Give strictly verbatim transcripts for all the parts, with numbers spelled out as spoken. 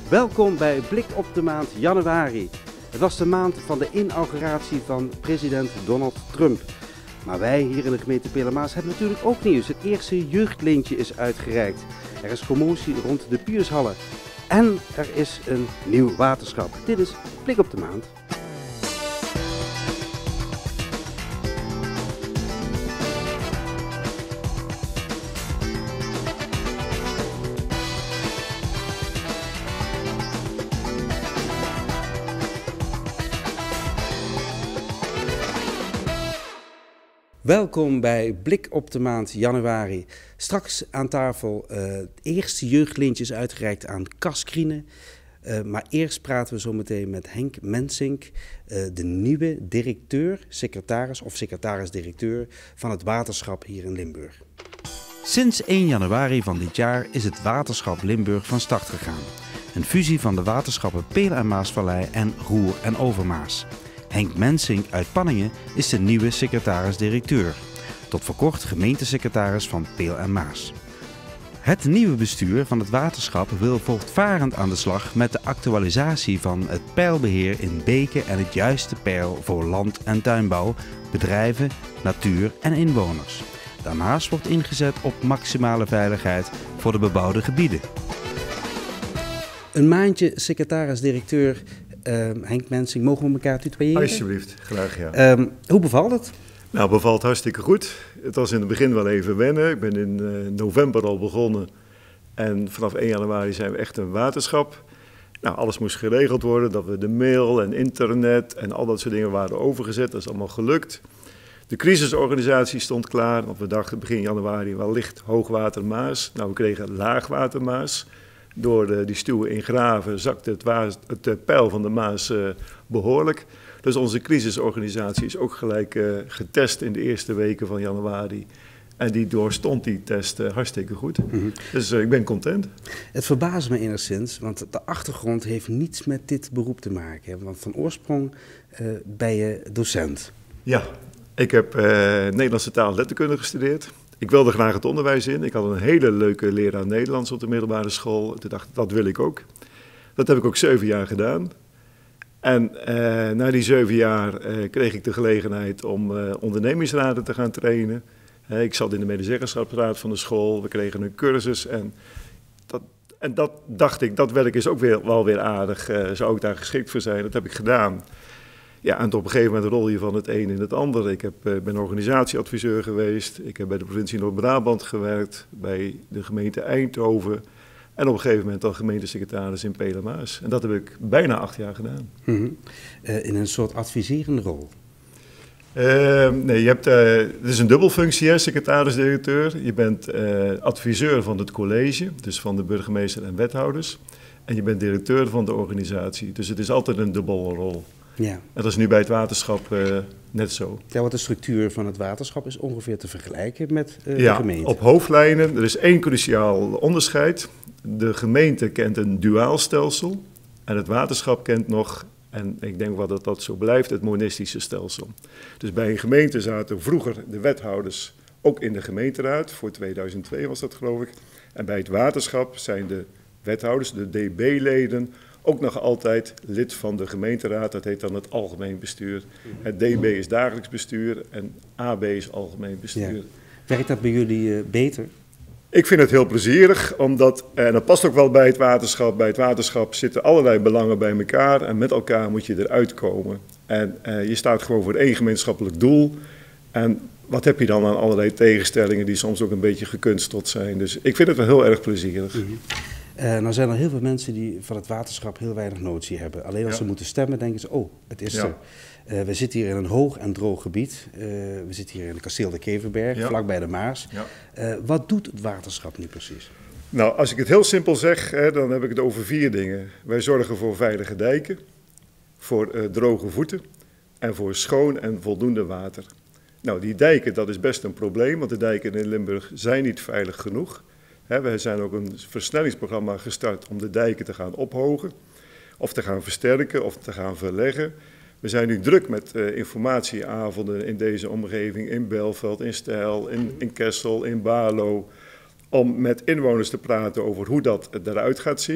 Welkom bij Blik op de maand januari. Het was de maand van de inauguratie van president Donald Trump. Maar wij hier in de gemeente Pelermaas hebben natuurlijk ook nieuws. Het eerste jeugdlintje is uitgereikt. Er is commotie rond de Piershallen. En er is een nieuw waterschap. Dit is Blik op de maand. Welkom bij Blik op de maand januari. Straks aan tafel uh, het eerste jeugdlintje is uitgereikt aan Cas Kriene. Uh, maar eerst praten we zo meteen met Henk Mensink, uh, de nieuwe directeur, secretaris of secretaris-directeur van het waterschap hier in Limburg. Sinds één januari van dit jaar is het waterschap Limburg van start gegaan. Een fusie van de waterschappen Peel en Maasvallei en Roer en Overmaas. Henk Mensink uit Panningen is de nieuwe secretaris-directeur. Tot voor kort gemeentesecretaris van Peel en Maas. Het nieuwe bestuur van het waterschap wil voortvarend aan de slag met de actualisatie van het peilbeheer in beken en het juiste peil voor land- en tuinbouw, bedrijven, natuur en inwoners. Daarnaast wordt ingezet op maximale veiligheid voor de bebouwde gebieden. Een maandje secretaris-directeur. Uh, Henk Mensink, mogen we elkaar tutoyeren? Alsjeblieft, graag ja. Um, hoe bevalt het? Nou, bevalt hartstikke goed. Het was in het begin wel even wennen. Ik ben in uh, november al begonnen en vanaf één januari zijn we echt een waterschap. Nou, alles moest geregeld worden, dat we de mail en internet en al dat soort dingen waren overgezet. Dat is allemaal gelukt. De crisisorganisatie stond klaar, want we dachten begin januari wellicht hoogwater Maas. Nou, we kregen laagwater Maas. Door de, die stuwen in Graven zakte het, waas, het uh, peil van de Maas uh, behoorlijk. Dus onze crisisorganisatie is ook gelijk uh, getest in de eerste weken van januari. En die doorstond die test uh, hartstikke goed. Mm-hmm. Dus uh, ik ben content. Het verbaast me enigszins, want de achtergrond heeft niets met dit beroep te maken. Want van oorsprong uh, ben je docent. Ja, ik heb uh, Nederlandse taal en letterkunde gestudeerd. Ik wilde graag het onderwijs in. Ik had een hele leuke leraar Nederlands op de middelbare school. Toen dacht ik, dat wil ik ook. Dat heb ik ook zeven jaar gedaan. En uh, na die zeven jaar uh, kreeg ik de gelegenheid om uh, ondernemingsraden te gaan trainen. Uh, ik zat in de medezeggenschapsraad van de school. We kregen een cursus. En dat, en dat dacht ik, dat werk is ook weer, wel weer aardig. Uh, zou ik daar geschikt voor zijn? Dat heb ik gedaan. Ja, en op een gegeven moment rol je van het een in het ander. Ik heb, uh, ben organisatieadviseur geweest. Ik heb bij de provincie Noord-Brabant gewerkt. Bij de gemeente Eindhoven. En op een gegeven moment dan gemeentesecretaris in Peel en Maas. En dat heb ik bijna acht jaar gedaan. Mm-hmm. uh, in een soort adviserende rol? Uh, nee, je hebt, uh, het is een dubbelfunctie, hè, secretaris-directeur. Je bent uh, adviseur van het college, dus van de burgemeester en wethouders. En je bent directeur van de organisatie. Dus het is altijd een dubbelrol. Ja. En dat is nu bij het waterschap uh, net zo. Ja, want de structuur van het waterschap is ongeveer te vergelijken met uh, ja, de gemeente. Op hoofdlijnen. Er is één cruciaal onderscheid. De gemeente kent een duaal stelsel en het waterschap kent nog, en ik denk wel dat dat zo blijft, het monistische stelsel. Dus bij een gemeente zaten vroeger de wethouders ook in de gemeenteraad, voor tweeduizend twee was dat geloof ik. En bij het waterschap zijn de wethouders, de D B-leden, ook nog altijd lid van de gemeenteraad, dat heet dan het algemeen bestuur. Het D B is dagelijks bestuur en A B is algemeen bestuur. Ja. Werkt dat bij jullie uh, beter? Ik vind het heel plezierig, omdat, en dat past ook wel bij het waterschap, bij het waterschap zitten allerlei belangen bij elkaar en met elkaar moet je eruit komen. En uh, je staat gewoon voor één gemeenschappelijk doel en wat heb je dan aan allerlei tegenstellingen die soms ook een beetje gekunsteld zijn. Dus ik vind het wel heel erg plezierig. Mm-hmm. Uh, nou zijn er heel veel mensen die van het waterschap heel weinig notie hebben. Alleen als ja. ze moeten stemmen denken ze, oh, het is ja. er. Uh, we zitten hier in een hoog en droog gebied. Uh, we zitten hier in het kasteel de Keverberg, ja. vlakbij de Maas. Ja. Uh, wat doet het waterschap nu precies? Nou, als ik het heel simpel zeg, hè, dan heb ik het over vier dingen. Wij zorgen voor veilige dijken, voor uh, droge voeten en voor schoon en voldoende water. Nou, die dijken, dat is best een probleem, want de dijken in Limburg zijn niet veilig genoeg. He, wij zijn ook een versnellingsprogramma gestart om de dijken te gaan ophogen, of te gaan versterken, of te gaan verleggen. We zijn nu druk met uh, informatieavonden in deze omgeving, in Belveld, in Stijl, in, in Kessel, in Baarlo, om met inwoners te praten over hoe dat eruit gaat zien.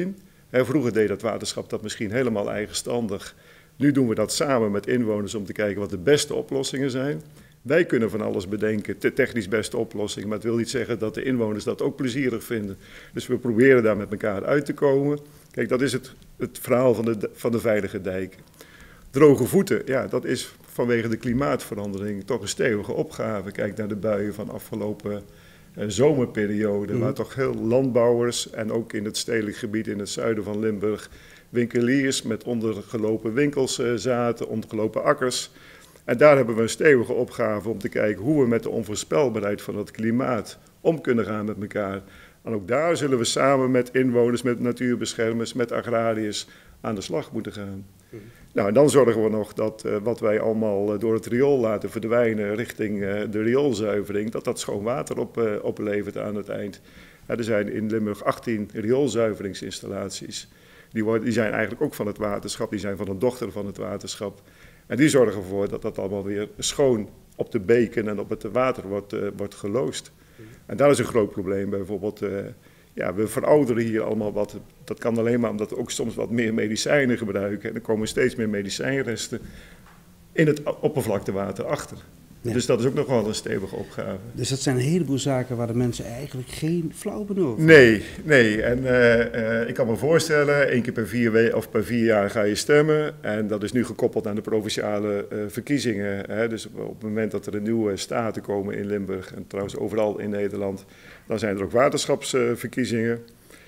He, vroeger deed dat waterschap dat misschien helemaal eigenstandig. Nu doen we dat samen met inwoners om te kijken wat de beste oplossingen zijn. Wij kunnen van alles bedenken, de technisch beste oplossing, maar het wil niet zeggen dat de inwoners dat ook plezierig vinden. Dus we proberen daar met elkaar uit te komen. Kijk, dat is het, het verhaal van de, van de veilige dijken. Droge voeten, ja, dat is vanwege de klimaatverandering toch een stevige opgave. Kijk naar de buien van afgelopen uh, zomerperiode, mm. waar toch heel landbouwers en ook in het stedelijk gebied in het zuiden van Limburg winkeliers met ondergelopen winkels uh, zaten, ondergelopen akkers. En daar hebben we een stevige opgave om te kijken hoe we met de onvoorspelbaarheid van het klimaat om kunnen gaan met elkaar. En ook daar zullen we samen met inwoners, met natuurbeschermers, met agrariërs aan de slag moeten gaan. Mm. Nou, en dan zorgen we nog dat uh, wat wij allemaal uh, door het riool laten verdwijnen richting uh, de rioolzuivering, dat dat schoon water op, uh, oplevert aan het eind. Ja, er zijn in Limburg achttien rioolzuiveringsinstallaties. Die, worden, die zijn eigenlijk ook van het waterschap, die zijn van een dochter van het waterschap. En die zorgen ervoor dat dat allemaal weer schoon op de beken en op het water wordt, uh, wordt geloosd. En daar is een groot probleem. Bijvoorbeeld, uh, ja, we verouderen hier allemaal wat. Dat kan alleen maar omdat we ook soms wat meer medicijnen gebruiken. En er komen steeds meer medicijnresten in het oppervlaktewater achter. Ja. Dus dat is ook nog wel een stevige opgave. Dus dat zijn een heleboel zaken waar de mensen eigenlijk geen flauw benul van. Nee, nee. En uh, uh, ik kan me voorstellen, één keer per vier, we- of per vier jaar ga je stemmen. En dat is nu gekoppeld aan de provinciale uh, verkiezingen. Hè. Dus op het moment dat er een nieuwe staten komen in Limburg, en trouwens overal in Nederland, dan zijn er ook waterschapsverkiezingen.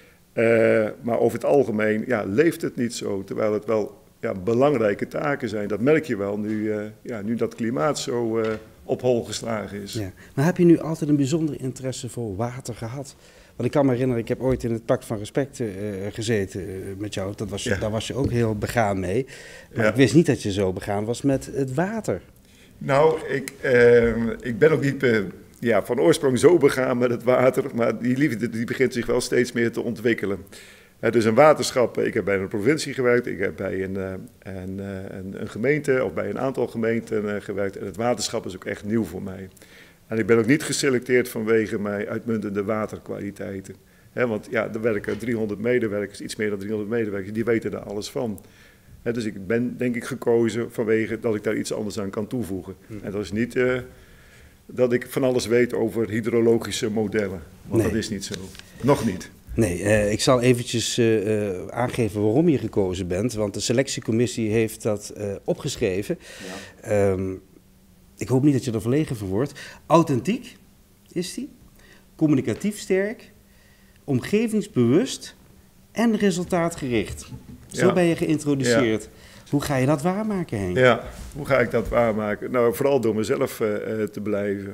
Uh, maar over het algemeen ja, leeft het niet zo, terwijl het wel ja, belangrijke taken zijn. Dat merk je wel nu, uh, ja, nu dat klimaat zo uh, op hol geslagen is. Ja. Maar heb je nu altijd een bijzondere interesse voor water gehad? Want ik kan me herinneren, ik heb ooit in het Pact van Respect uh, gezeten uh, met jou. Dat was, ja. Daar was je ook heel begaan mee. Maar ja. ik wist niet dat je zo begaan was met het water. Nou, ik, uh, ik ben ook niet... Uh, Ja, van oorsprong zo begaan met het water, maar die liefde die begint zich wel steeds meer te ontwikkelen. Het is een waterschap, ik heb bij een provincie gewerkt, ik heb bij een, een, een, een gemeente of bij een aantal gemeenten gewerkt. En het waterschap is ook echt nieuw voor mij. En ik ben ook niet geselecteerd vanwege mijn uitmuntende waterkwaliteiten. He, want ja, er werken driehonderd medewerkers, iets meer dan driehonderd medewerkers, die weten daar alles van. He, dus ik ben denk ik gekozen vanwege dat ik daar iets anders aan kan toevoegen. Hmm. En dat is niet... Uh, dat ik van alles weet over hydrologische modellen. Want nee. dat is niet zo. Nog niet. Nee, uh, ik zal eventjes uh, uh, aangeven waarom je gekozen bent. Want de selectiecommissie heeft dat uh, opgeschreven. Ja. Um, ik hoop niet dat je er verlegen van wordt. Authentiek is die. Communicatief sterk. Omgevingsbewust. En resultaatgericht. Zo ja. ben je geïntroduceerd. Ja. Hoe ga je dat waarmaken, Henk? Ja, hoe ga ik dat waarmaken? Nou, vooral door mezelf uh, te blijven.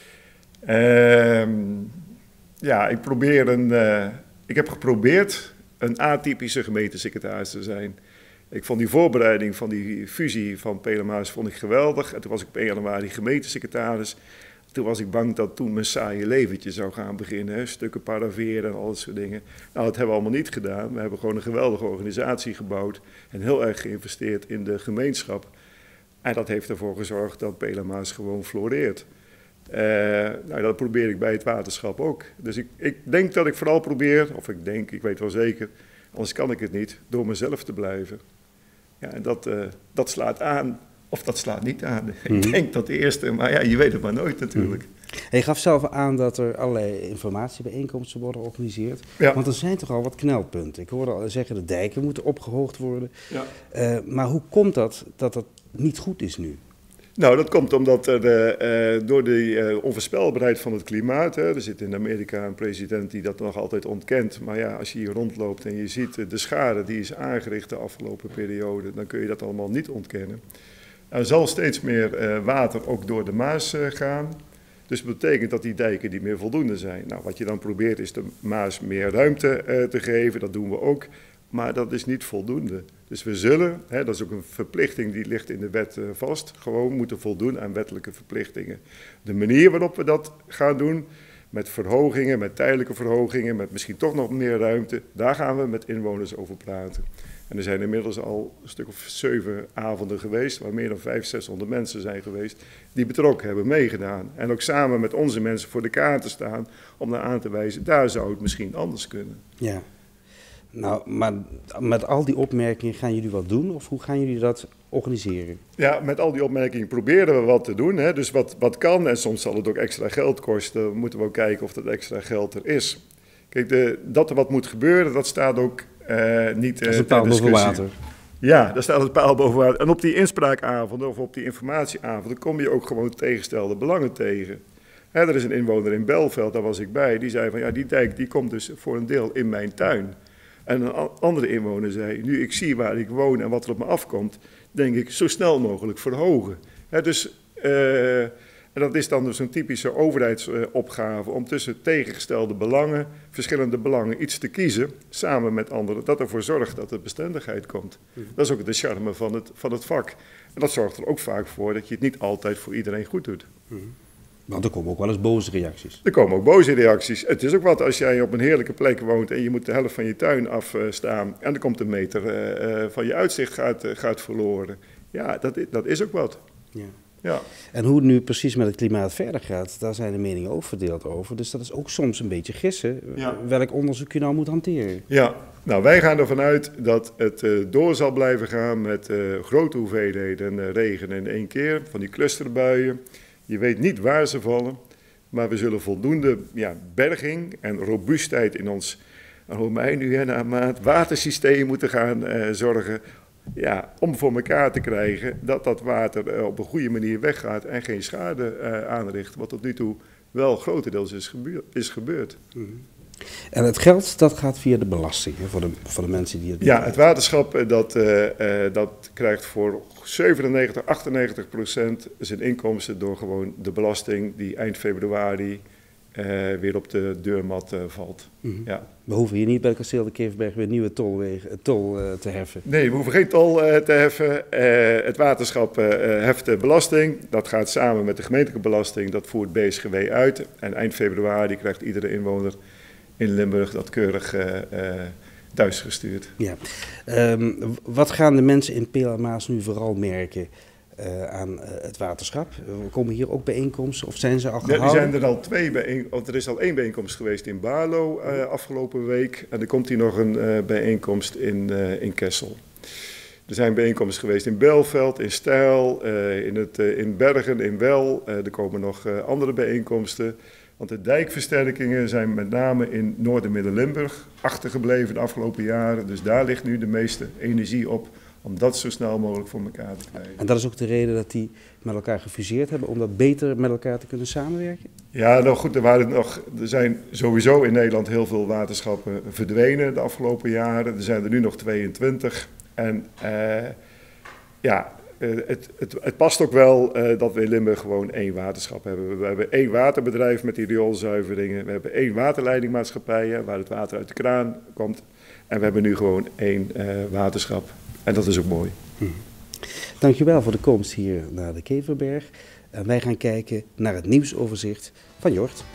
Uh, ja, ik probeer een... Uh, ik heb geprobeerd een atypische gemeentesecretaris te zijn. Ik vond die voorbereiding van die fusie van Pelemaas vond ik geweldig. En toen was ik op één januari gemeentesecretaris. Toen was ik bang dat toen mijn saaie leventje zou gaan beginnen. Hè? Stukken paraveren en al dat soort dingen. Nou, dat hebben we allemaal niet gedaan. We hebben gewoon een geweldige organisatie gebouwd. En heel erg geïnvesteerd in de gemeenschap. En dat heeft ervoor gezorgd dat Pelemaas gewoon floreert. Uh, nou, dat probeer ik bij het waterschap ook. Dus ik, ik denk dat ik vooral probeer, of ik denk, ik weet wel zeker, anders kan ik het niet, door mezelf te blijven. Ja, en dat, uh, dat slaat aan. Of dat slaat niet aan. Mm-hmm. Ik denk dat de eerste, maar ja, je weet het maar nooit natuurlijk. Mm-hmm. Je gaf zelf aan dat er allerlei informatiebijeenkomsten worden georganiseerd. Ja. Want er zijn toch al wat knelpunten. Ik hoorde al zeggen, de dijken moeten opgehoogd worden. Ja. Uh, maar hoe komt dat dat dat niet goed is nu? Nou, dat komt omdat er uh, door de uh, onvoorspelbaarheid van het klimaat... Hè, er zit in Amerika een president die dat nog altijd ontkent. Maar ja, als je hier rondloopt en je ziet uh, de schade die is aangericht de afgelopen periode... dan kun je dat allemaal niet ontkennen. Er zal steeds meer uh, water ook door de Maas uh, gaan. Dus dat betekent dat die dijken niet meer voldoende zijn. Nou, wat je dan probeert is de Maas meer ruimte uh, te geven, dat doen we ook. Maar dat is niet voldoende. Dus we zullen, hè, dat is ook een verplichting die ligt in de wet uh, vast, gewoon moeten voldoen aan wettelijke verplichtingen. De manier waarop we dat gaan doen, met verhogingen, met tijdelijke verhogingen, met misschien toch nog meer ruimte, daar gaan we met inwoners over praten. En er zijn inmiddels al een stuk of zeven avonden geweest, waar meer dan vijfhonderd, zeshonderd mensen zijn geweest, die betrokken hebben meegedaan. En ook samen met onze mensen voor de kaart te staan, om daar aan te wijzen, daar zou het misschien anders kunnen. Ja. Nou, maar met al die opmerkingen gaan jullie wat doen of hoe gaan jullie dat organiseren? Ja, met al die opmerkingen proberen we wat te doen. Hè. Dus wat, wat kan, en soms zal het ook extra geld kosten, moeten we ook kijken of dat extra geld er is. Kijk, de, dat er wat moet gebeuren, dat staat ook uh, niet uh, dat is een paal boven water. Ja, daar staat het paal boven water. En op die inspraakavonden of op die informatieavonden kom je ook gewoon tegenstelde belangen tegen. Hè, er is een inwoner in Belveld, daar was ik bij, die zei van ja, die dijk die komt dus voor een deel in mijn tuin. En een andere inwoner zei, nu ik zie waar ik woon en wat er op me afkomt, denk ik zo snel mogelijk verhogen. He, dus, uh, en dat is dan dus een typische overheidsopgave om tussen tegengestelde belangen, verschillende belangen, iets te kiezen, samen met anderen, dat ervoor zorgt dat er bestendigheid komt. Dat is ook de charme van het, van het vak. En dat zorgt er ook vaak voor dat je het niet altijd voor iedereen goed doet. Want er komen ook wel eens boze reacties. Er komen ook boze reacties. Het is ook wat als jij op een heerlijke plek woont en je moet de helft van je tuin afstaan en er komt een meter uh, van je uitzicht gaat, uh, gaat verloren. Ja, dat, dat is ook wat. Ja. Ja. En hoe het nu precies met het klimaat verder gaat, daar zijn de meningen ook verdeeld over. Dus dat is ook soms een beetje gissen ja. welk onderzoek je nou moet hanteren. Ja, nou wij gaan ervan uit dat het uh, door zal blijven gaan met uh, grote hoeveelheden uh, regen in één keer, van die clusterbuien. Je weet niet waar ze vallen, maar we zullen voldoende ja, berging en robuustheid in ons Romein nu en naarmaat watersysteem moeten gaan uh, zorgen. Ja, om voor elkaar te krijgen dat dat water uh, op een goede manier weggaat en geen schade uh, aanricht. Wat tot nu toe wel grotendeels is, gebeur, is gebeurd. Mm-hmm. En het geld, dat gaat via de belasting, hè, voor, de, voor de mensen die het... Ja, het waterschap dat, uh, uh, dat krijgt voor zevenennegentig, achtennegentig procent zijn inkomsten door gewoon de belasting die eind februari uh, weer op de deurmat uh, valt. Mm-hmm. Ja. We hoeven hier niet bij het kasteel de Keverberg weer nieuwe tolwegen, tol uh, te heffen. Nee, we hoeven geen tol uh, te heffen. Uh, het waterschap uh, heft de belasting. Dat gaat samen met de gemeentelijke belasting. Dat voert B S G W uit. En eind februari krijgt iedere inwoner in Limburg dat keurig uh, uh, thuis gestuurd. Ja. Um, wat gaan de mensen in Peel-en-Maas nu vooral merken uh, aan uh, het waterschap? Uh, komen hier ook bijeenkomsten of zijn ze al gehouden? Ja, er zijn er al twee bijeenkomsten. Er is al één bijeenkomst geweest in Baarlo uh, afgelopen week. En er komt hier nog een uh, bijeenkomst in, uh, in Kessel. Er zijn bijeenkomsten geweest in Belveld, in Stijl, uh, in, het, uh, in Bergen, in Wel. Uh, er komen nog uh, andere bijeenkomsten. Want de dijkversterkingen zijn met name in Noord- en Midden-Limburg achtergebleven de afgelopen jaren. Dus daar ligt nu de meeste energie op om dat zo snel mogelijk voor elkaar te krijgen. En dat is ook de reden dat die met elkaar gefuseerd hebben, om dat beter met elkaar te kunnen samenwerken? Ja, nou goed, er, waren nog, er zijn sowieso in Nederland heel veel waterschappen verdwenen de afgelopen jaren. Er zijn er nu nog tweeëntwintig. En uh, ja... Uh, het, het, het past ook wel uh, dat we in Limburg gewoon één waterschap hebben. We hebben één waterbedrijf met die rioolzuiveringen. We hebben één waterleidingmaatschappij hè, waar het water uit de kraan komt. En we hebben nu gewoon één uh, waterschap. En dat is ook mooi. Hm. Dankjewel voor de komst hier naar de Keverberg. En wij gaan kijken naar het nieuwsoverzicht van Jort.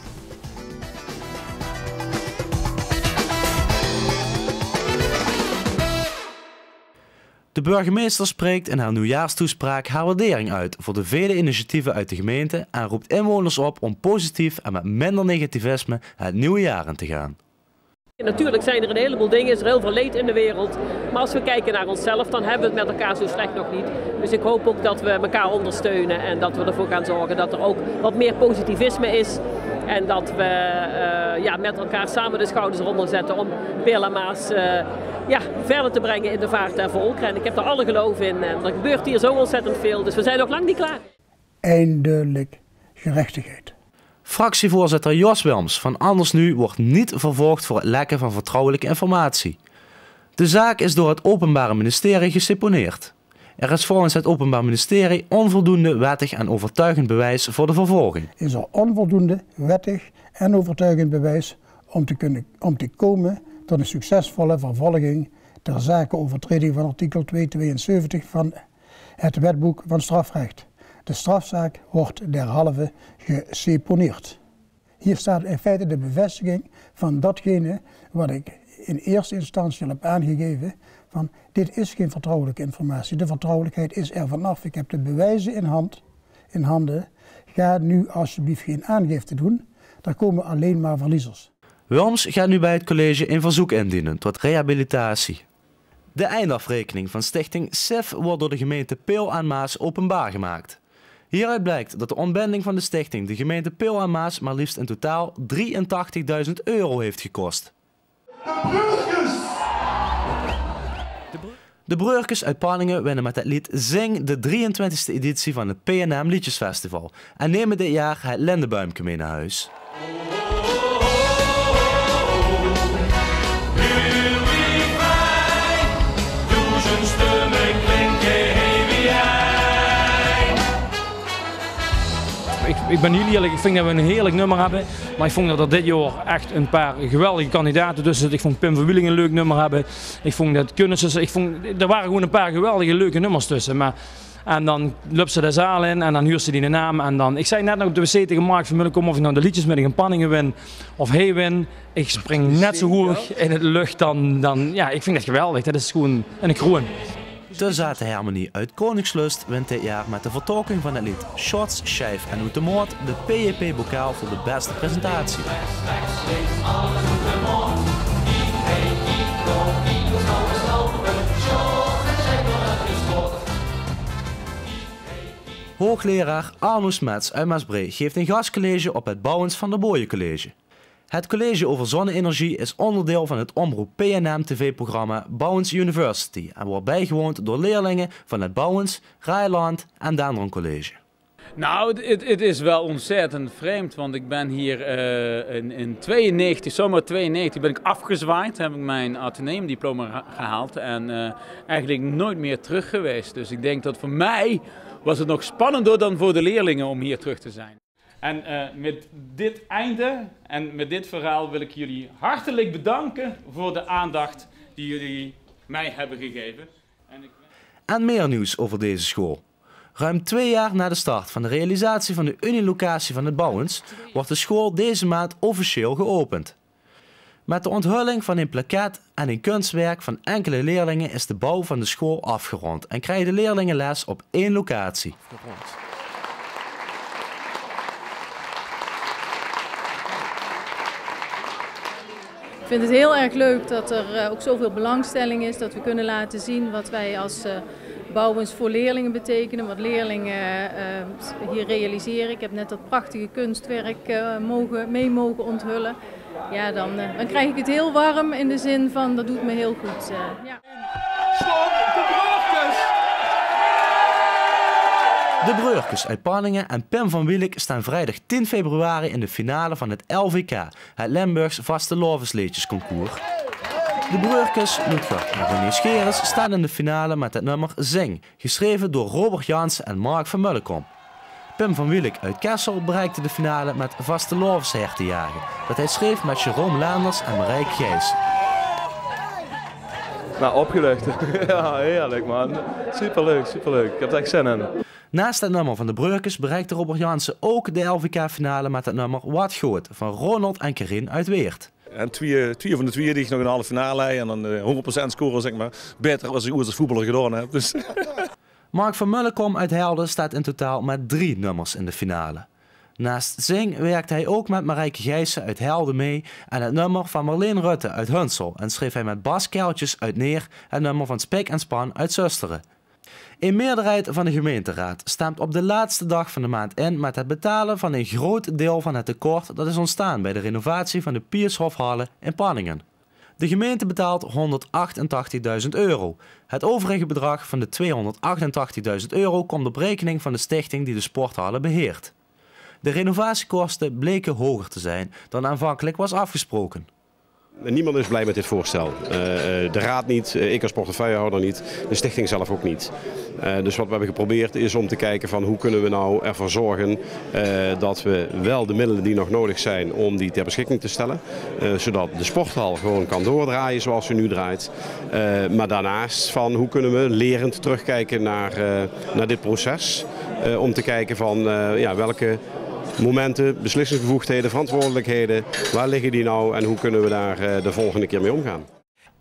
De burgemeester spreekt in haar nieuwjaarstoespraak haar waardering uit voor de vele initiatieven uit de gemeente en roept inwoners op om positief en met minder negativisme het nieuwe jaar in te gaan. Natuurlijk zijn er een heleboel dingen, is er heel veel leed in de wereld. Maar als we kijken naar onszelf, dan hebben we het met elkaar zo slecht nog niet. Dus ik hoop ook dat we elkaar ondersteunen en dat we ervoor gaan zorgen dat er ook wat meer positivisme is. En dat we uh, ja, met elkaar samen de schouders eronder zetten om Peel-en-Maas uh, ja, verder te brengen in de vaart der volkeren. En ik heb er alle geloof in en er gebeurt hier zo ontzettend veel, dus we zijn nog lang niet klaar. Eindelijk gerechtigheid. Fractievoorzitter Jos Wilms van Anders Nu wordt niet vervolgd voor het lekken van vertrouwelijke informatie. De zaak is door het Openbaar Ministerie geseponeerd. Er is volgens het Openbaar Ministerie onvoldoende wettig en overtuigend bewijs voor de vervolging. Is er onvoldoende wettig en overtuigend bewijs om te, kunnen, om te komen tot een succesvolle vervolging ter zake overtreding van artikel tweehonderdtweeënzeventig van het Wetboek van Strafrecht. De strafzaak wordt derhalve geseponeerd. Hier staat in feite de bevestiging van datgene wat ik in eerste instantie al heb aangegeven. Van dit is geen vertrouwelijke informatie. De vertrouwelijkheid is er vanaf. Ik heb de bewijzen in, hand, in handen. Ga nu alsjeblieft geen aangifte doen. Daar komen alleen maar verliezers. Wilms gaat nu bij het college een verzoek indienen tot rehabilitatie. De eindafrekening van stichting S I F wordt door de gemeente Peel aan Maas openbaar gemaakt. Hieruit blijkt dat de ontbinding van de stichting de gemeente Peel aan Maas maar liefst in totaal drieëntachtigduizend euro heeft gekost. De Breurkes uit Panningen winnen met het lied Zing de drieëntwintigste editie van het P en M Liedjesfestival en nemen dit jaar het Lindenbuimke mee naar huis. Ik, ik ben heel eerlijk, ik vind dat we een heerlijk nummer hebben. Maar ik vond dat er dit jaar echt een paar geweldige kandidaten tussen zitten. Ik vond Pim van Wieling een leuk nummer hebben. Ik vond dat Kunnissen, ik vond, er waren gewoon een paar geweldige leuke nummers tussen. Maar, en dan lupt ze de zaal in en dan huurt ze die de naam. En dan, ik zei net nog op de wc tegen Mark van Mullenkom of ik nou de liedjes met een Panningen win of hij win. Ik spring net zo hoog in het lucht dan, dan, ja, ik vind dat geweldig. Dat is gewoon een kroon. De Zaterharmonie uit Koningslust wint dit jaar met de vertolking van het lied Shots, Schijf en Uit de Moord de P J P-bokaal voor de beste presentatie. Hoogleraar Arno Smets uit Maasbree geeft een gastcollege op het Bouwens van der Booien College. Het college over zonne-energie is onderdeel van het Omroep P en M tv-programma Bouwens University en wordt bijgewoond door leerlingen van het Bouwens, Rijland en Dendron College. Nou, het, het is wel ontzettend vreemd, want ik ben hier uh, in, in tweeënnegentig, zomer tweeënnegentig ben ik afgezwaaid, heb ik mijn ateneumdiploma gehaald en uh, eigenlijk nooit meer terug geweest. Dus ik denk dat voor mij was het nog spannender dan voor de leerlingen om hier terug te zijn. En uh, met dit einde en met dit verhaal wil ik jullie hartelijk bedanken voor de aandacht die jullie mij hebben gegeven. En, ik... en meer nieuws over deze school. Ruim twee jaar na de start van de realisatie van de unilocatie van het Bouwens wordt de school deze maand officieel geopend. Met de onthulling van een plakket en een kunstwerk van enkele leerlingen is de bouw van de school afgerond en krijgen de leerlingen les op één locatie. Ik vind het heel erg leuk dat er ook zoveel belangstelling is, dat we kunnen laten zien wat wij als Bouwens voor leerlingen betekenen, wat leerlingen hier realiseren. Ik heb net dat prachtige kunstwerk mogen, mee mogen onthullen. Ja, dan, dan krijg ik het heel warm in de zin van dat doet me heel goed. Ja. De Breurkes uit Panningen en Pim van Wielik staan vrijdag tien februari in de finale van het L V K, het Limburgs Vastelovensliedjesconcours. De Breurkes, Ludger en René Scheres staan in de finale met het nummer Zing, geschreven door Robert Jansen en Mark van Mullenkom. Pim van Wielik uit Kessel bereikte de finale met Vastelovenshertenjagen, dat hij schreef met Jerome Laanders en Marijke Gijs. Nou, opgelucht. Ja, heerlijk man. Superleuk, superleuk. Ik heb er echt zin in. Naast het nummer van de Breurkes bereikte Robert Jansen ook de L V K-finale met het nummer Wat Goed van Ronald en Karin uit Weert. En twee, twee van de twee die ik nog in de halve finale heb en dan honderd procent scoren, zeg maar. Beter als ik ooit als voetballer gedaan heb. Dus. Mark van Mullenkom uit Helden staat in totaal met drie nummers in de finale. Naast Zing werkte hij ook met Marijke Gijssen uit Helden mee en het nummer van Marleen Rutte uit Hunsel en schreef hij met Bas Keltjes uit Neer het nummer van Spik en Span uit Zusteren. Een meerderheid van de gemeenteraad stemt op de laatste dag van de maand in met het betalen van een groot deel van het tekort dat is ontstaan bij de renovatie van de Piershofhallen in Panningen. De gemeente betaalt honderdachtentachtigduizend euro. Het overige bedrag van de tweehonderdachtentachtigduizend euro komt op rekening van de stichting die de sporthallen beheert. De renovatiekosten bleken hoger te zijn dan aanvankelijk was afgesproken. Niemand is blij met dit voorstel. Uh, de raad niet, uh, ik als portefeuillehouder niet, de stichting zelf ook niet. Uh, dus wat we hebben geprobeerd is om te kijken van hoe kunnen we nou ervoor zorgen uh, dat we wel de middelen die nog nodig zijn om die ter beschikking te stellen. Uh, zodat de sporthal gewoon kan doordraaien zoals ze nu draait. Uh, maar daarnaast van hoe kunnen we lerend terugkijken naar, uh, naar dit proces. Uh, om te kijken van uh, ja, welke momenten, beslissingsbevoegdheden, verantwoordelijkheden, waar liggen die nou en hoe kunnen we daar de volgende keer mee omgaan?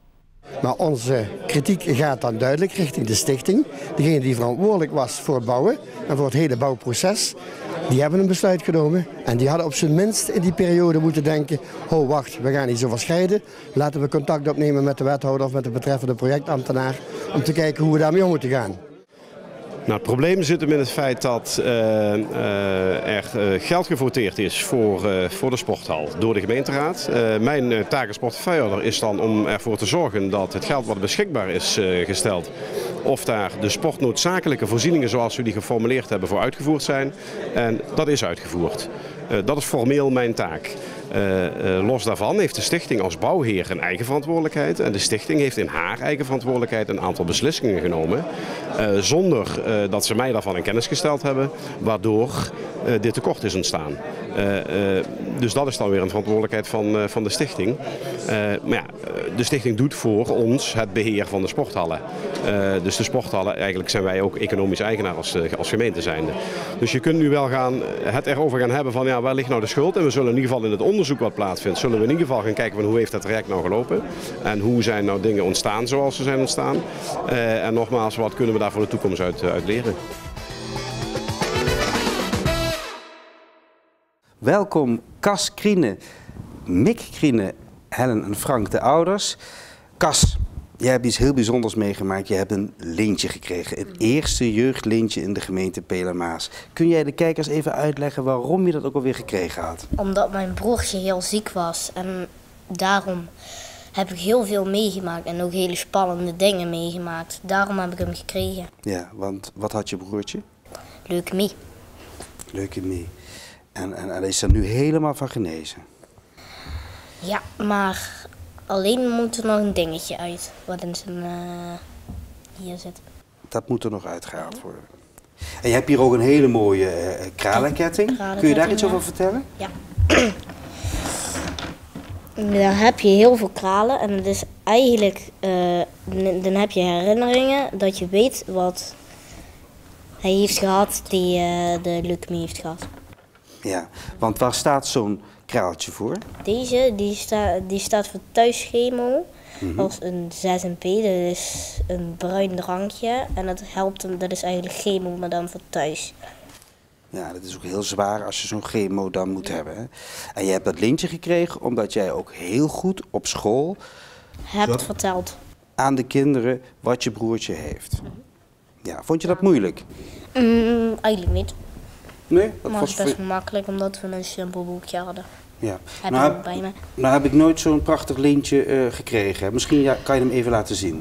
Maar onze kritiek gaat dan duidelijk richting de stichting. Degene die verantwoordelijk was voor het bouwen en voor het hele bouwproces. Die hebben een besluit genomen en die hadden op zijn minst in die periode moeten denken, oh wacht, we gaan niet zo verscheiden. Laten we contact opnemen met de wethouder of met de betreffende projectambtenaar om te kijken hoe we daarmee om moeten gaan. Nou, het probleem zit hem in het feit dat uh, uh, er uh, geld gevoteerd is voor, uh, voor de sporthal door de gemeenteraad. Uh, mijn uh, taak als portefeuillehouder is dan om ervoor te zorgen dat het geld wat beschikbaar is uh, gesteld, of daar de sportnoodzakelijke voorzieningen zoals we die geformuleerd hebben voor uitgevoerd zijn. En dat is uitgevoerd. Uh, dat is formeel mijn taak. Uh, uh, los daarvan heeft de stichting als bouwheer een eigen verantwoordelijkheid. En de stichting heeft in haar eigen verantwoordelijkheid een aantal beslissingen genomen. Uh, zonder uh, dat ze mij daarvan in kennis gesteld hebben. Waardoor uh, dit tekort is ontstaan. Uh, uh, dus dat is dan weer een verantwoordelijkheid van, uh, van de stichting. Uh, maar ja, de stichting doet voor ons het beheer van de sporthallen. Uh, dus de sporthallen, eigenlijk zijn wij ook economisch eigenaar als, uh, als gemeente zijnde. Dus je kunt nu wel gaan, het erover gaan hebben van ja, waar ligt nou de schuld? En we zullen in ieder geval in het onderzoek wat plaatsvindt, zullen we in ieder geval gaan kijken van hoe heeft dat traject nou gelopen? En hoe zijn nou dingen ontstaan zoals ze zijn ontstaan? Uh, en nogmaals, wat kunnen we daar voor de toekomst uit, uh, uit leren? Welkom Cas Kriene, Mick Kriene, Helen en Frank, de ouders. Cas, jij hebt iets heel bijzonders meegemaakt. Je hebt een lintje gekregen. Het eerste jeugdlintje in de gemeente Pelen-Maas. Kun jij de kijkers even uitleggen waarom je dat ook alweer gekregen had? Omdat mijn broertje heel ziek was. En daarom heb ik heel veel meegemaakt. En ook hele spannende dingen meegemaakt. Daarom heb ik hem gekregen. Ja, want wat had je broertje? Leukemie. Leukemie. En, en hij is er nu helemaal van genezen? Ja, maar alleen moet er nog een dingetje uit, wat in zijn uh, hier zit. Dat moet er nog uitgehaald worden. En je hebt hier ook een hele mooie uh, kralenketting. kralenketting. Kun je daar iets ja. over vertellen? Ja. Dan heb je heel veel kralen en het is eigenlijk, uh, dan heb je herinneringen dat je weet wat hij heeft gehad die uh, de leukemie heeft gehad. Ja, want waar staat zo'n kraaltje voor? Deze die sta, die staat voor thuischemo. Mm-hmm. Als een zes M P, dat is een bruin drankje. En dat helpt hem, dat is eigenlijk chemo, maar dan voor thuis. Ja, dat is ook heel zwaar als je zo'n chemo dan moet ja. hebben. Hè? En je hebt dat lintje gekregen omdat jij ook heel goed op school hebt verteld aan de kinderen wat je broertje heeft. Mm-hmm. Ja, vond je dat moeilijk? Mm, eigenlijk niet. Nee, dat maar was best makkelijk omdat we een simpel boekje hadden. Ja. Heb nou, ik bij me. Nou heb ik nooit zo'n prachtig lintje uh, gekregen. Misschien ja, kan je hem even laten zien.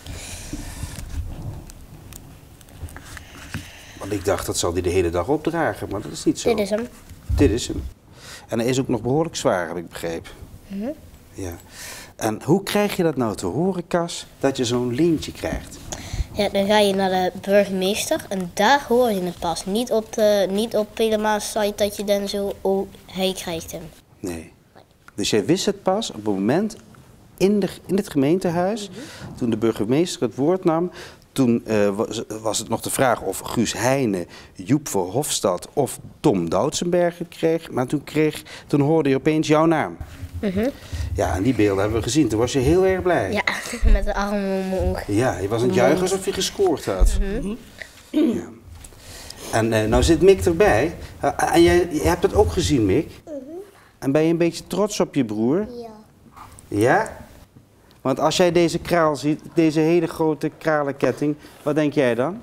Want ik dacht dat zal hij de hele dag opdragen, maar dat is niet zo. Dit is hem. Dit is hem. En hij is ook nog behoorlijk zwaar, heb ik begrepen. Mm-hmm. Ja. En hoe krijg je dat nou te horen, Cas, dat je zo'n lintje krijgt? Ja, dan ga je naar de burgemeester en daar hoor je het pas. Niet op de niet op Pelen-Maas site dat je dan zo, oh, hij krijgt hem. Nee. nee. Dus jij wist het pas op het moment in, de, in het gemeentehuis, mm-hmm. toen de burgemeester het woord nam. Toen uh, was, was het nog de vraag of Guus Heijnen, Joep Verhofstadt of Tom Doutsenberg het kreeg. Maar toen, kreeg, toen hoorde je opeens jouw naam. Mm-hmm. Ja, en die beelden hebben we gezien. Toen was je heel erg blij. Ja, met de armen omhoog. Ja, je was aan het juichen alsof je gescoord had. Mm-hmm. Ja. En uh, nou zit Mick erbij. Uh, en jij, jij hebt dat ook gezien, Mick? Mm-hmm. En ben je een beetje trots op je broer? Ja. Ja? Want als jij deze kraal ziet, deze hele grote kralenketting, wat denk jij dan?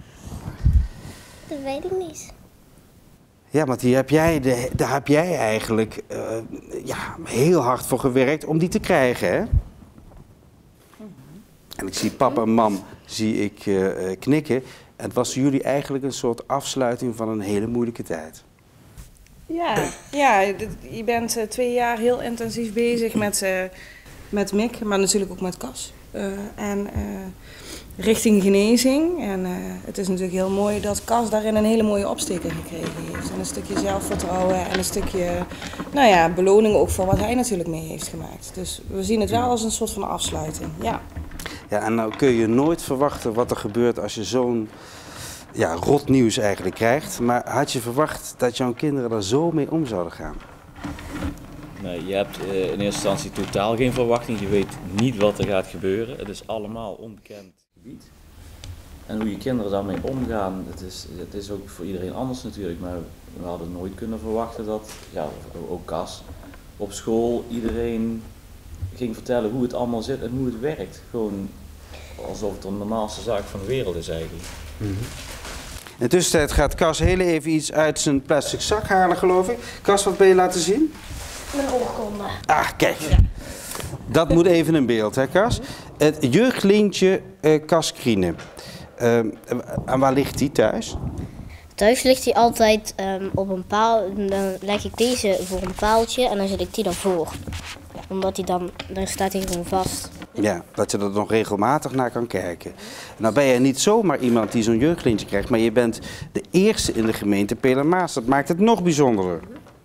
Dat weet ik niet. Ja, want hier heb jij, de, daar heb jij eigenlijk uh, ja, heel hard voor gewerkt om die te krijgen, hè? En ik zie papa en mam zie ik, uh, knikken. En het was voor jullie eigenlijk een soort afsluiting van een hele moeilijke tijd. Ja, ja je bent uh, twee jaar heel intensief bezig met, uh, met Mick, maar natuurlijk ook met Cas. Uh, en uh, richting genezing. En uh, het is natuurlijk heel mooi dat Cas daarin een hele mooie opsteker gekregen heeft. En een stukje zelfvertrouwen en een stukje nou ja, beloning ook voor wat hij natuurlijk mee heeft gemaakt. Dus we zien het wel als een soort van afsluiting, ja. Ja, en nou kun je nooit verwachten wat er gebeurt als je zo'n ja, rot nieuws eigenlijk krijgt. Maar had je verwacht dat jouw kinderen er zo mee om zouden gaan? Nee, je hebt uh, in eerste instantie totaal geen verwachting. Je weet niet wat er gaat gebeuren. Het is allemaal onbekend gebied. En hoe je kinderen daarmee omgaan, het is, het is ook voor iedereen anders natuurlijk. Maar we hadden nooit kunnen verwachten dat, ja, ook Cas, op school iedereen ging vertellen hoe het allemaal zit en hoe het werkt. Gewoon alsof het de normaalste zaak van de wereld is eigenlijk. Mm-hmm. In de tussentijd gaat Cas heel even iets uit zijn plastic zak halen, geloof ik. Cas, wat ben je laten zien? Mijn oorkonde. Ah, kijk. Ja. Dat moet even in beeld, hè, Cas? Het jeugdlintje uh, Cas Kriene. Uh, en waar ligt die thuis? Thuis ligt hij altijd um, op een paal. Dan leg ik deze voor een paaltje en dan zet ik die daarvoor. Omdat hij dan, dan staat hij gewoon vast. Ja, dat je er nog regelmatig naar kan kijken. Nou ben je niet zomaar iemand die zo'n jeugdlintje krijgt, maar je bent de eerste in de gemeente Pelermaas. Dat maakt het nog bijzonderer.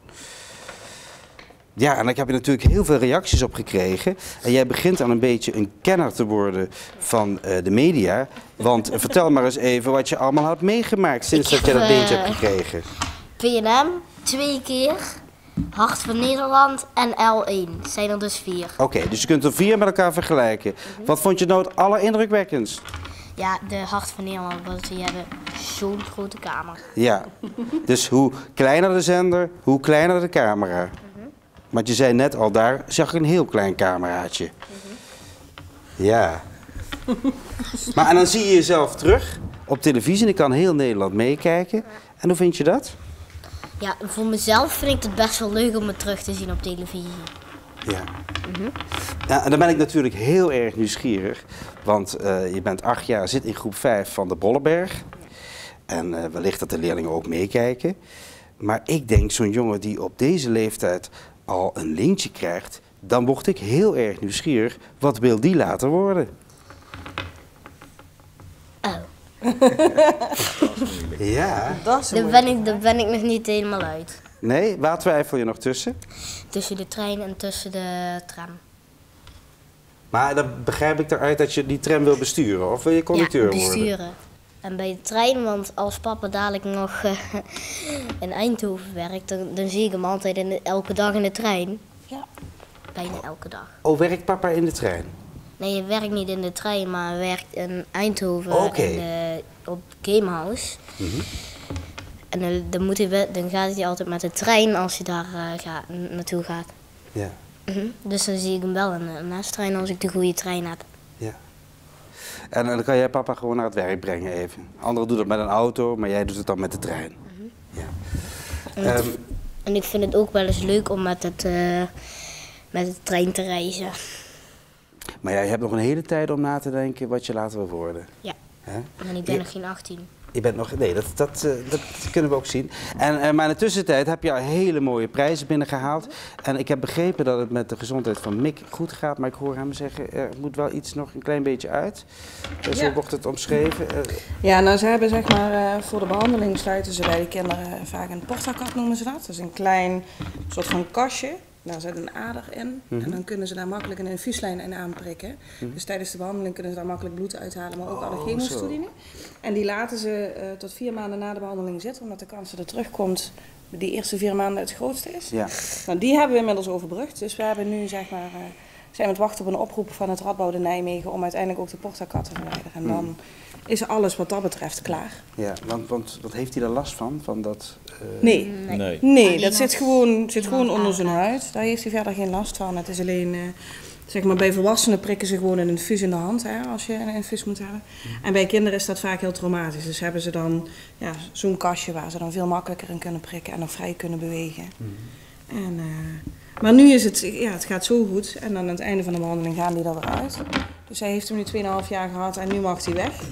Ja, en daar heb je natuurlijk heel veel reacties op gekregen. En jij begint al een beetje een kenner te worden van uh, de media. Want uh, vertel maar eens even wat je allemaal hebt meegemaakt sinds dat je dat lintje hebt gekregen. P en M, twee keer. Hart van Nederland en L één. Het zijn er dus vier. Oké, okay, dus je kunt er vier met elkaar vergelijken. Mm-hmm. Wat vond je nou het allerindrukwekkendst? Ja, de Hart van Nederland, want die hebben zo'n grote kamer. Ja, dus hoe kleiner de zender, hoe kleiner de camera. Mm-hmm. Want je zei net al, daar zag ik een heel klein cameraatje. Mm-hmm. Ja. Maar en dan zie je jezelf terug op televisie en ik kan heel Nederland meekijken. En hoe vind je dat? Ja, voor mezelf vind ik het best wel leuk om me terug te zien op televisie. Ja. Mm-hmm. Ja, en dan ben ik natuurlijk heel erg nieuwsgierig. Want uh, je bent acht jaar, zit in groep vijf van de Bollenberg. En uh, wellicht dat de leerlingen ook meekijken. Maar ik denk, zo'n jongen die op deze leeftijd al een lintje krijgt, dan word ik heel erg nieuwsgierig. Wat wil die later worden? Oh. Ja. Dat daar, ben ik, daar ben ik nog niet helemaal uit. Nee? Waar twijfel je nog tussen? Tussen de trein en tussen de tram. Maar dan begrijp ik eruit dat je die tram wil besturen, of wil je conducteur worden? Ja, besturen. Worden? En bij de trein, want als papa dadelijk nog uh, in Eindhoven werkt, dan, dan zie ik hem altijd in de, elke dag in de trein. Ja. Bijna elke dag. Oh, werkt papa in de trein? Nee, hij werkt niet in de trein, maar hij werkt in Eindhoven okay. in de, op Gamehouse. Mm-hmm. En dan, dan, moet hij, dan gaat hij altijd met de trein als je daar uh, ga, naartoe gaat. Ja. Mm-hmm. Dus dan zie ik hem wel in de naastrtrein als ik de goede trein heb. Ja. En dan kan jij papa gewoon naar het werk brengen even. Anderen doen dat met een auto, maar jij doet het dan met de trein. Mm-hmm. Ja. En, het, um, en ik vind het ook wel eens leuk om met, het, uh, met de trein te reizen. Maar jij hebt nog een hele tijd om na te denken wat je later wil worden. Ja, He? En ik ben je, nog geen achttien. Je bent nog, nee, dat, dat, uh, dat kunnen we ook zien. En, uh, maar in de tussentijd heb je al hele mooie prijzen binnengehaald. En ik heb begrepen dat het met de gezondheid van Mick goed gaat. Maar ik hoor hem zeggen, er moet wel iets nog een klein beetje uit. Uh, zo ja. wordt het omschreven. Uh, ja, nou ze hebben zeg maar, uh, voor de behandeling sluiten ze bij de kinderen vaak een portakat noemen ze dat. Dat is een klein soort van kastje. Daar zit een ader in mm-hmm. en dan kunnen ze daar makkelijk een infuuslijn in aanprikken. Mm-hmm. Dus tijdens de behandeling kunnen ze daar makkelijk bloed uithalen, maar ook oh, alle chemo's toedienen. En die laten ze uh, tot vier maanden na de behandeling zitten, omdat de kans dat het terugkomt die eerste vier maanden het grootste is. Ja. Nou, die hebben we inmiddels overbrugd. Dus we hebben nu zeg maar, uh, zijn we het wachten op een oproep van het Radboud in Nijmegen om uiteindelijk ook de portakat te verwijderen. En dan mm. is alles wat dat betreft klaar. Ja, want, want wat heeft hij er last van? van dat, uh... Nee. Nee, nee. nee dat zit gewoon, zit gewoon onder zijn huid. Daar heeft hij verder geen last van. Het is alleen, uh, zeg maar, bij volwassenen prikken ze gewoon een infuus in de hand, hè, als je een infuus moet hebben. Mm. En bij kinderen is dat vaak heel traumatisch. Dus hebben ze dan ja, zo'n kastje waar ze dan veel makkelijker in kunnen prikken en dan vrij kunnen bewegen. Mm. En, uh, maar nu is het, ja, het gaat zo goed. En dan aan het einde van de behandeling gaan die er weer uit. Dus hij heeft hem nu twee komma vijf jaar gehad en nu mag hij weg.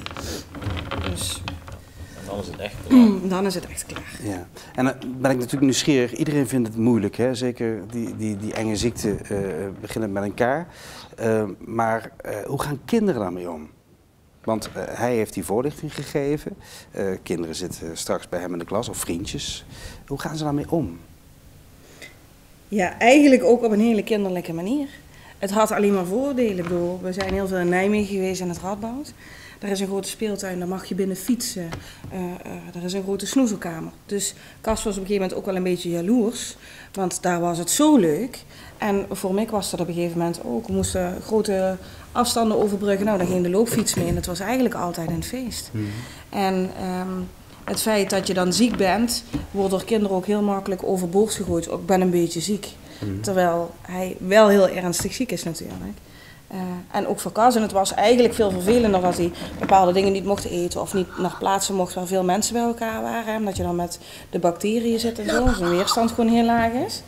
Dus... Dan is het echt klaar. Dan is het echt klaar. Ja. En dan ben ik natuurlijk nieuwsgierig. Iedereen vindt het moeilijk, hè? Zeker die, die, die enge ziekte uh, beginnen met elkaar. Uh, maar uh, hoe gaan kinderen daarmee om? Want uh, hij heeft die voorlichting gegeven. Uh, kinderen zitten straks bij hem in de klas of vriendjes. Hoe gaan ze daarmee om? Ja, eigenlijk ook op een hele kinderlijke manier. het had alleen maar voordelen. Ik bedoel, we zijn heel veel in Nijmegen geweest in het Radboud. Daar is een grote speeltuin, daar mag je binnen fietsen. Uh, uh, er is een grote snoezelkamer. Dus Cas was op een gegeven moment ook wel een beetje jaloers. Want daar was het zo leuk. En voor mij was dat op een gegeven moment ook. We moesten grote afstanden overbruggen. Nou, daar ging de loopfiets mee. En het was eigenlijk altijd een feest. Mm. En um, het feit dat je dan ziek bent, wordt door kinderen ook heel makkelijk overboord gegooid. Ik ben een beetje ziek. Mm. Terwijl hij wel heel ernstig ziek is natuurlijk. Uh, en ook voor Cas. En het was eigenlijk veel vervelender dat hij bepaalde dingen niet mocht eten of niet naar plaatsen mocht waar veel mensen bij elkaar waren. Omdat je dan met de bacteriën zit en zo. Zijn weerstand gewoon heel laag is.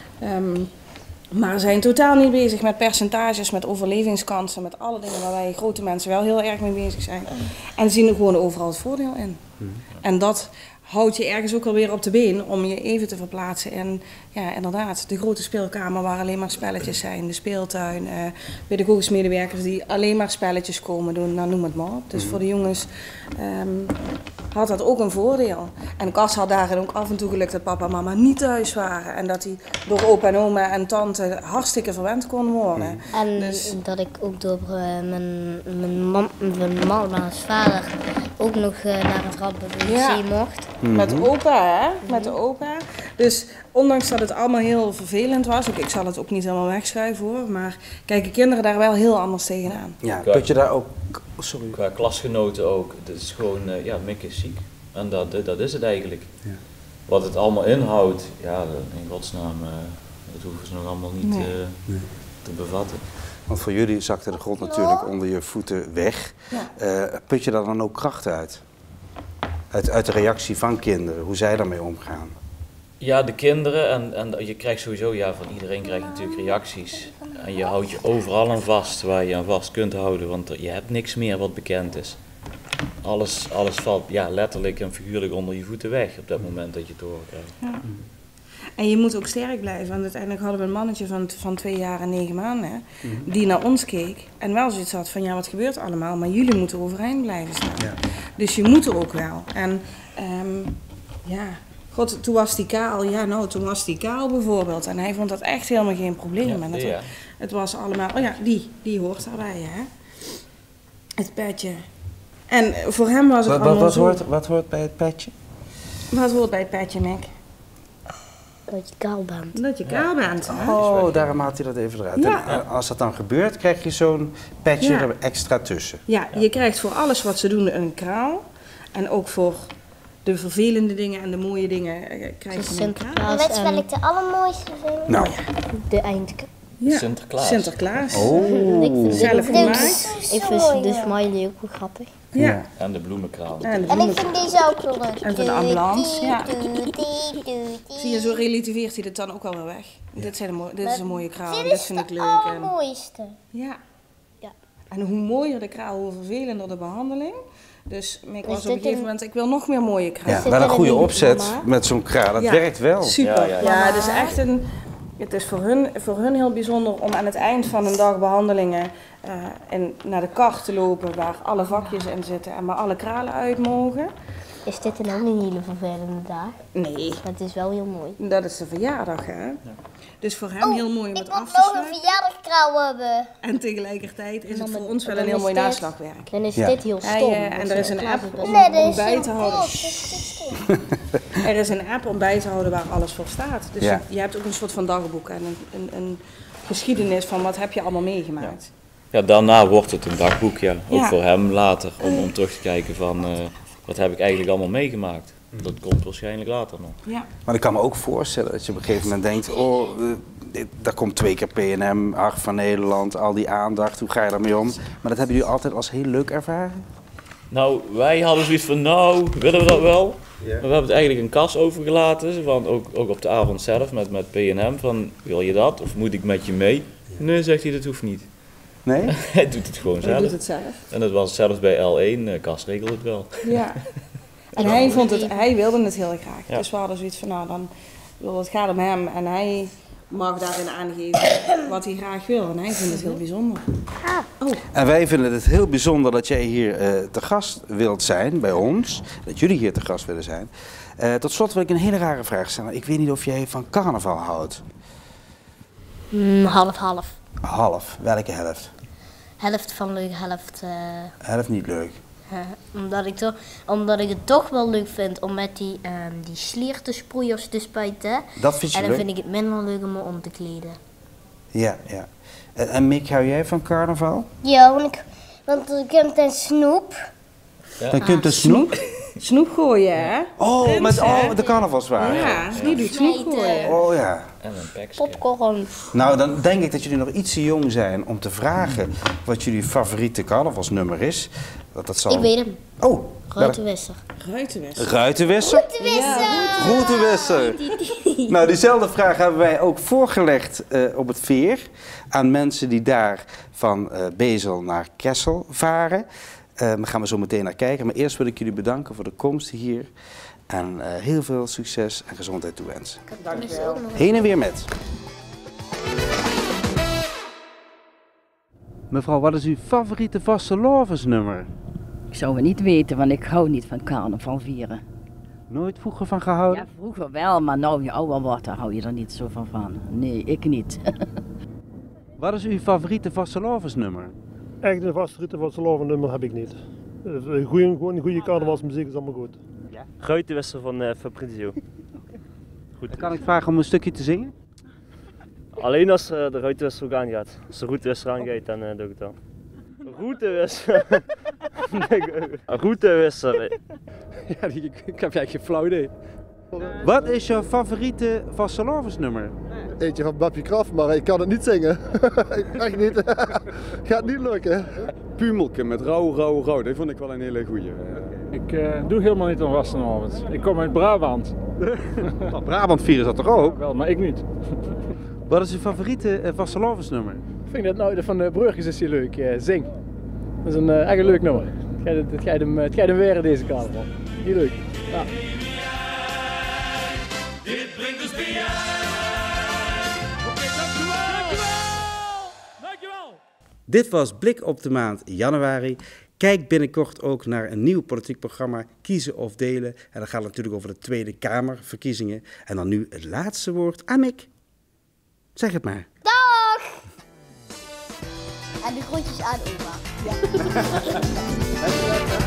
Um, maar zijn totaal niet bezig met percentages, met overlevingskansen, met alle dingen waar wij grote mensen wel heel erg mee bezig zijn. En zien er gewoon overal het voordeel in. En dat houdt je ergens ook alweer op de been om je even te verplaatsen in, ja, inderdaad, de grote speelkamer waar alleen maar spelletjes zijn, de speeltuin, uh, pedagogisch-medewerkers die alleen maar spelletjes komen doen, nou noem het maar op. Dus mm-hmm. voor de jongens um, had dat ook een voordeel. En Cas had daarin ook af en toe geluk dat papa en mama niet thuis waren en dat hij door opa en oma en tante hartstikke verwend kon worden. En dus dat ik ook door uh, mijn, mijn, man, mijn mama's vader ook nog uh, naar het Radboud ja. mocht. Mm-hmm. Met opa, hè? Met de opa. Dus ondanks dat het allemaal heel vervelend was, ook, ik zal het ook niet helemaal wegschuiven hoor, maar kijken kinderen daar wel heel anders tegenaan. Ja, put je daar ook, sorry. Qua klasgenoten ook, het is gewoon, uh, ja, Mick is ziek. En dat, dat is het eigenlijk. Ja. Wat het allemaal inhoudt, ja, in godsnaam, uh, dat hoeven ze nog allemaal niet nee. Uh, nee. te bevatten. Want voor jullie zakte de grond natuurlijk onder je voeten weg. Ja. Uh, put je daar dan ook kracht uit? uit? Uit de reactie van kinderen, hoe zij daarmee omgaan? Ja, de kinderen en, en je krijgt sowieso, ja, van iedereen krijgt natuurlijk reacties. En je houdt je overal aan vast waar je aan vast kunt houden, want je hebt niks meer wat bekend is. Alles, alles valt ja, letterlijk en figuurlijk onder je voeten weg op dat moment dat je het horen krijgt. Ja. En je moet ook sterk blijven, want uiteindelijk hadden we een mannetje van, van twee jaar en negen maanden, hè, mm-hmm. die naar ons keek en wel zoiets had van ja, wat gebeurt allemaal, maar jullie moeten overeind blijven staan. Ja. Dus je moet er ook wel. En um, ja, god, toen was die kaal, ja nou, toen was die kaal bijvoorbeeld en hij vond dat echt helemaal geen probleem. Ja, en het, ja. het was allemaal, oh ja, die, die hoort daarbij, hè. Het petje. En voor hem was het wat, allemaal wat, zo... hoort, wat hoort bij het petje? Wat hoort bij het petje, Mick? Dat je kaal bent. Dat je kaal bent. Hè? Oh, daarom haalt hij dat even eruit. Ja. En als dat dan gebeurt, krijg je zo'n petje ja. er extra tussen. Ja, je krijgt voor alles wat ze doen een kraal. En ook voor de vervelende dingen en de mooie dingen krijg je een kraal. En wat spel ik de allermooiste vind? Nou. De eindelijk. Ja. Sinterklaas. Sinterklaas. Oh. Ik vind zelf gemaakt. Ik vind de smiley ook wel grappig. Ja. ja. En de bloemenkraal. En, de bloemenkraal. En ik vind deze ook wel leuk. En van de ambulance. Ja. Zie je, zo relativeert hij het dan ook wel weer weg. Ja. Dit, zijn de mo- dit is een mooie kraal. Dit, dit vind ik leuk. Dit is de allermooiste. Ja. ja. En hoe mooier de kraal, hoe vervelender de behandeling. Dus ik was op een gegeven moment, ik wil nog meer mooie kraal. Ja, wel een goede opzet met zo'n kraal. Dat ja. werkt wel. Super. Ja, ja, ja. ja, het is echt een... Het is voor hun, voor hun heel bijzonder om aan het eind van een dag behandelingen uh, en naar de kar te lopen waar alle vakjes in zitten en waar alle kralen uit mogen. Is dit dan ook een hele vervelende dag? Nee. Maar het is wel heel mooi. Dat is de verjaardag, hè? Ja. Dus voor hem oh, heel mooi om het af te sluiten. Ik moet nog een verjaardagkraal hebben. En tegelijkertijd is het voor ons wel een heel mooi naslagwerk. Dan is ja. dit heel stom. Ja, en er is een app om, nee, om bij te houden. Er is een app om bij te houden waar alles voor staat. Dus ja. je, je hebt ook een soort van dagboek en een, een, een geschiedenis van wat heb je allemaal meegemaakt. Ja, ja daarna wordt het een dagboek, ja. Ook ja. voor hem later, om, om terug te kijken van uh, wat heb ik eigenlijk allemaal meegemaakt. Dat komt waarschijnlijk later nog. Ja. Maar ik kan me ook voorstellen dat je op een gegeven moment denkt, oh, uh, daar komt twee keer P en M, Hart van Nederland, al die aandacht, hoe ga je daarmee om? Maar dat hebben jullie altijd als heel leuk ervaren? Nou, wij hadden zoiets van, nou, willen we dat wel? Ja. Maar we hebben het eigenlijk een Cas overgelaten, van ook, ook op de avond zelf met, met P en M, van wil je dat of moet ik met je mee? Ja. Nee, zegt hij, dat hoeft niet. Nee? Hij doet het gewoon zelf. Hij doet het zelf. En dat was zelfs bij L één, uh, Cas regelt het wel. Ja. En hij, vond het, hij wilde het heel graag. Ja. Dus we hadden zoiets van, nou dan, het gaat om hem en hij mag daarin aangeven wat hij graag wil. En hij vindt het heel bijzonder. Oh. En wij vinden het heel bijzonder dat jij hier uh, te gast wilt zijn bij ons. Dat jullie hier te gast willen zijn. Uh, tot slot wil ik een hele rare vraag stellen. Ik weet niet of jij van carnaval houdt. Mm, half half. Half. Welke helft? Helft van leuk, helft... Uh, helft niet leuk. Uh, omdat, ik toch, omdat ik het toch wel leuk vind om met die, um, die slier te sproeien of te spuiten. Dat vind je En dan leuk? vind ik het minder leuk om me om te kleden. Ja, ja. En, en Mick, hou jij van carnaval? Ja, want, ik, want er komt een snoep. Ja. Dan komt een snoep? Snoep gooien, hè? Oh, Prins, met oh, hè? de carnavalswagen. Ja, die doet snoep gooien. Oh ja. En een pakje. Popcorn. Nou, dan denk ik dat jullie nog iets te jong zijn om te vragen wat jullie favoriete carnavalsnummer is. Dat, dat zal... Ik weet hem. Oh. Ruitenwisser. Ruitenwisser. Ruitenwisser? Ruitenwisser. Ruitenwisser. Nou, diezelfde vraag hebben wij ook voorgelegd uh, op het veer aan mensen die daar van uh, Bezel naar Kessel varen. Uh, daar gaan we zo meteen naar kijken. Maar eerst wil ik jullie bedanken voor de komst hier. En uh, heel veel succes en gezondheid toewensen. Dank je wel. Heen en weer met. Mevrouw, wat is uw favoriete vastelovensnummer? Ik zou het niet weten, want ik hou niet van carnaval vieren. Nooit vroeger van gehouden? Ja, vroeger wel, maar nou je ouder wordt, daar hou je er niet zo van van. Nee, ik niet. Wat is uw favoriete vastelovensnummer? Echt een favoriete vastelovensnummer heb ik niet. Goeie, gewoon een goede carnavalsmuziek is allemaal goed. Ja. Ruitenwisser van uh, Fabrizio. Goed. Dan kan ik vragen om een stukje te zingen? Alleen als uh, de ruitenwisser ook aangaat. Als de routewisser aangaat, dan uh, doe ik het dan. Routewisser. Routewisser. Ja, ik, ik heb eigenlijk geen flauw idee. Wat is jouw favoriete vastelovensnummer? Eentje van Babje Kraft, maar ik kan het niet zingen. Echt niet. Gaat niet lukken. Pumelke met rauw, rauw, rauw. Dat vond ik wel een hele goeie. Ik uh, doe helemaal niet aan vastenavond. Ik kom uit Brabant. Nou, Brabant vieren is dat toch ook? Wel, maar ik niet. Wat is uw favoriete uh, vastelovensnummer? Ik vind dat nou, de van de Brugges is hier leuk. Uh, Zing. Dat is een uh, echt een leuk nummer. Het gaat hem, het gaat hem weer in deze carnaval. Heel leuk. Ja. Dit brengt ons bij jou. Oké, dankjewel. Dankjewel. Dit was Blik op de maand januari. Kijk binnenkort ook naar een nieuw politiek programma, Kiezen of Delen. En dat gaat natuurlijk over de Tweede Kamerverkiezingen. En dan nu het laatste woord aan Mick. Zeg het maar. Dag! En de groetjes aan oma. Ja.